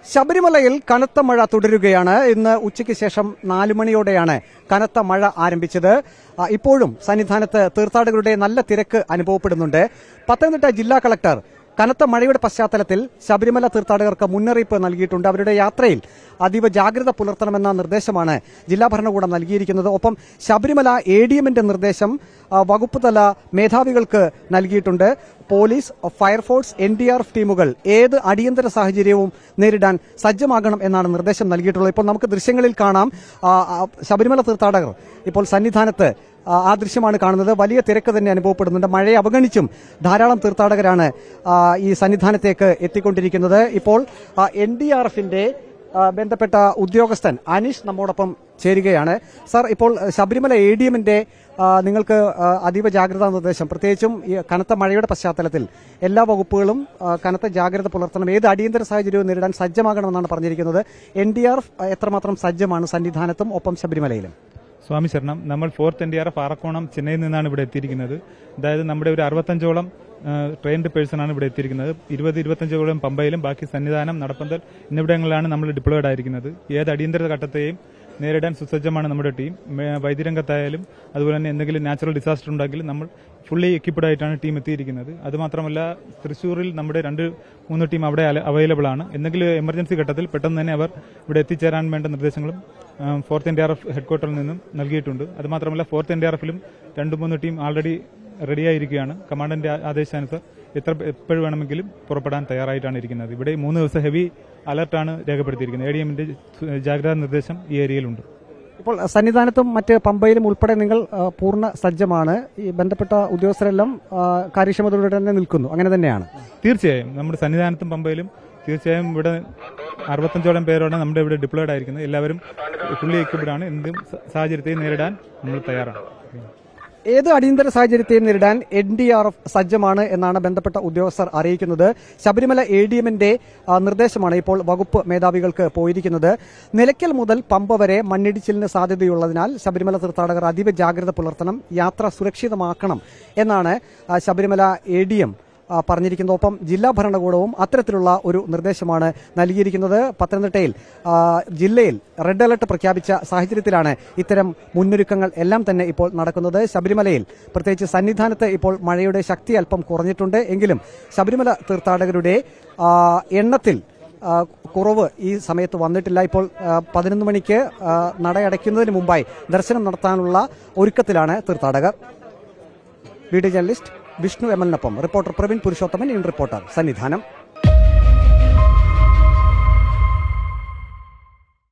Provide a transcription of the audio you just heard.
ശബരിമലയിൽ കനത്ത മഴ തുടരുകയാണ്. ഇന്ന് ഉച്ചയ്ക്ക് ശേഷം 4 മണിയോടെയാണ് കനത്ത മഴ ആരംഭിച്ചത്. ഇപ്പോഴും സന്നിധാനത്ത് തീർത്ഥാടകരുടെ നല്ല തിരക്ക് അനുഭവപ്പെടുന്നുണ്ട്. പത്തനംതിട്ട ജില്ലാ കളക്ടർ കനത്ത മഴയുടെ പശ്ചാത്തലത്തിൽ ശബരിമല തീർത്ഥാടകർക്ക് മുന്നറിയിപ്പ് നൽകിയിട്ടുണ്ട്. അവരുടെ യാത്രയിൽ അതീവ ജാഗ്രത പുലർത്തണമെന്ന നിർദ്ദേശമാണ് ജില്ലാ ഭരണകൂടം നൽകിയിരിക്കുന്നത്. ഒപ്പം ശബരിമല ADMന്റെ നിർദ്ദേശം വകുപ്പ് തല മേധാവികൾക്ക് നൽകിയിട്ടുണ്ട്. പോലീസ്, ഫയർഫോഴ്സ്, NDRF ടീമുകൾ ഏത് അടിയന്തര സാഹചര്യവും നേരിടാൻ സജ്ജമാകണം എന്നാണ് നിർദ്ദേശം നൽകിയിട്ടുള്ളത്. ഇപ്പോൾ നമുക്ക് ദൃശ്യങ്ങളിൽ കാണാം, ശബരിമല തീർത്ഥാടകർ ഇപ്പോൾ സന്നിധാനത്ത് ആ ദൃശ്യമാണ് കാണുന്നത്. വലിയ തിരക്ക് തന്നെ അനുഭവപ്പെടുന്നുണ്ട്. മഴയെ അവഗണിച്ചും ധാരാളം തീർത്ഥാടകരാണ് ഈ സന്നിധാനത്തേക്ക് എത്തിക്കൊണ്ടിരിക്കുന്നത്. ഇപ്പോൾ NDRFന്റെ ബന്ധപ്പെട്ട ഉദ്യോഗസ്ഥൻ അനീഷ് നമ്മോടൊപ്പം ചേരുകയാണ്. സാർ, ഇപ്പോൾ ശബരിമല ADMന്റെ നിങ്ങൾക്ക് അതീവ ജാഗ്രതാ നിർദ്ദേശം, പ്രത്യേകിച്ചും ഈ കനത്ത മഴയുടെ പശ്ചാത്തലത്തിൽ എല്ലാ വകുപ്പുകളും കനത്ത ജാഗ്രത പുലർത്തണം, ഏത് അടിയന്തര സാഹചര്യവും നേരിടാൻ സജ്ജമാകണമെന്നാണ് പറഞ്ഞിരിക്കുന്നത്. NDRF എത്രമാത്രം സജ്ജമാണ് സന്നിധാനത്തും ഒപ്പം ശബരിമലയിലും? സ്വാമി ശരണം. നമ്മൾ 4th NDRF ആറക്കോണം ചെന്നൈയിൽ നിന്നാണ് ഇവിടെ എത്തിയിരിക്കുന്നത്. അതായത് നമ്മുടെ ഒരു 65ഓളം ട്രെയിൻഡ് പേഴ്സണാണ് ഇവിടെ എത്തിയിരിക്കുന്നത്. 20-25ഓളം പമ്പയിലും ബാക്കി സന്നിധാനം, നടപ്പന്തൽ എന്നിവിടങ്ങളിലാണ് നമ്മൾ ഡിപ്ലോയ്ഡ് ആയിരിക്കുന്നത്. ഏത് അടിയന്തര ഘട്ടത്തെയും നേരിടാൻ സുസജ്ജമാണ് നമ്മുടെ ടീം. വൈദ്യരംഗത്തായാലും അതുപോലെ തന്നെ എന്തെങ്കിലും നാച്ചുറൽ ഡിസാസ്റ്റർ ഉണ്ടെങ്കിലും നമ്മൾ ഫുള്ളി എക്യുപ്ഡ് ആയിട്ടാണ് ടീം എത്തിയിരിക്കുന്നത്. അതുമാത്രമല്ല, തൃശ്ശൂരിൽ നമ്മുടെ 2-3 ടീം അവിടെ അവൈലബിൾ ആണ്. എന്തെങ്കിലും എമർജൻസി ഘട്ടത്തിൽ പെട്ടെന്ന് തന്നെ അവർ ഇവിടെ എത്തിച്ചേരാൻ വേണ്ട നിർദ്ദേശങ്ങളും 4th NDRF ഹെഡ്ക്വാർട്ടറിൽ നിന്നും നൽകിയിട്ടുണ്ട്. അതുമാത്രമല്ല, 4th NDRFലും 2-3 ടീം ആൾറെഡി റെഡിയായിരിക്കുകയാണ്. കമാൻഡന്റ് ആദേശാനുസരണം എപ്പോഴും വേണമെങ്കിലും പുറപ്പെടാൻ തയ്യാറായിട്ടാണ് ഇരിക്കുന്നത്. ഇവിടെ 3 ദിവസം ഹെവി അലർട്ടാണ് രേഖപ്പെടുത്തിയിരിക്കുന്നത്. ADMന്റെ ജാഗ്രതാ നിർദ്ദേശം ഈ ഏരിയയിലുണ്ട്. ഇപ്പോൾ സന്നിധാനത്തും മറ്റ് പമ്പയിലും ഉൾപ്പെടെ നിങ്ങൾ പൂർണ്ണ സജ്ജമാണ്. ഈ ബന്ധപ്പെട്ട ഉദ്യോഗസ്ഥരെല്ലാം കാര്യക്ഷമതയോടെ തന്നെ നിൽക്കുന്നു, അങ്ങനെ തന്നെയാണ്? തീർച്ചയായും നമ്മുടെ സന്നിധാനത്തും പമ്പയിലും തീർച്ചയായും ഇവിടെ 65ഓളം പേരോടെ നമ്മുടെ ഇവിടെ ഡിപ്ലോയ്ഡ് ആയിരിക്കുന്നത്. എല്ലാവരും ഫുള്ളി എക്യുപ്ഡ് ആണ്. എന്തും സാഹചര്യത്തെയും നേരിടാൻ നമ്മൾ തയ്യാറാണ്. ഏത് അടിയന്തര സാഹചര്യത്തെയും നേരിടാൻ NDRF സജ്ജമാണ് എന്നാണ് ബന്ധപ്പെട്ട ഉദ്യോഗസ്ഥർ അറിയിക്കുന്നത്. ശബരിമല ADMന്റെ നിർദ്ദേശമാണ് ഇപ്പോൾ വകുപ്പ് മേധാവികൾക്ക് പോയിരിക്കുന്നത്. നിലയ്ക്കൽ മുതൽ പമ്പ വരെ മണ്ണിടിച്ചിലിന് സാധ്യതയുള്ളതിനാൽ ശബരിമല തീർത്ഥാടകർ അതീവ ജാഗ്രത പുലർത്തണം, യാത്ര സുരക്ഷിതമാക്കണം എന്നാണ് ശബരിമല ADM പറഞ്ഞിരിക്കുന്നത്. ഒപ്പം ജില്ലാ ഭരണകൂടവും അത്തരത്തിലുള്ള ഒരു നിർദ്ദേശമാണ് നൽകിയിരിക്കുന്നത്. പത്തനംതിട്ടയിൽ ജില്ലയിൽ റെഡ് അലർട്ട് പ്രഖ്യാപിച്ച സാഹചര്യത്തിലാണ് ഇത്തരം മുന്നൊരുക്കങ്ങൾ എല്ലാം തന്നെ ഇപ്പോൾ നടക്കുന്നത്. ശബരിമലയിൽ പ്രത്യേകിച്ച് സന്നിധാനത്ത് ഇപ്പോൾ മഴയുടെ ശക്തി അല്പം കുറഞ്ഞിട്ടുണ്ട്. എങ്കിലും ശബരിമല തീർത്ഥാടകരുടെ എണ്ണത്തിൽ കുറവ് ഈ സമയത്ത് വന്നിട്ടില്ല. ഇപ്പോൾ 11 മണിക്ക് നടയടയ്ക്കുന്നതിന് മുമ്പായി ദർശനം നടത്താനുള്ള ഒരുക്കത്തിലാണ് തീർത്ഥാടകർ. വീഡിയോ ജേർണലിസ്റ്റ് വിഷ്ണു MLനൊപ്പം reporter Praveen Purushothaman, in reporter, Sannidhanam.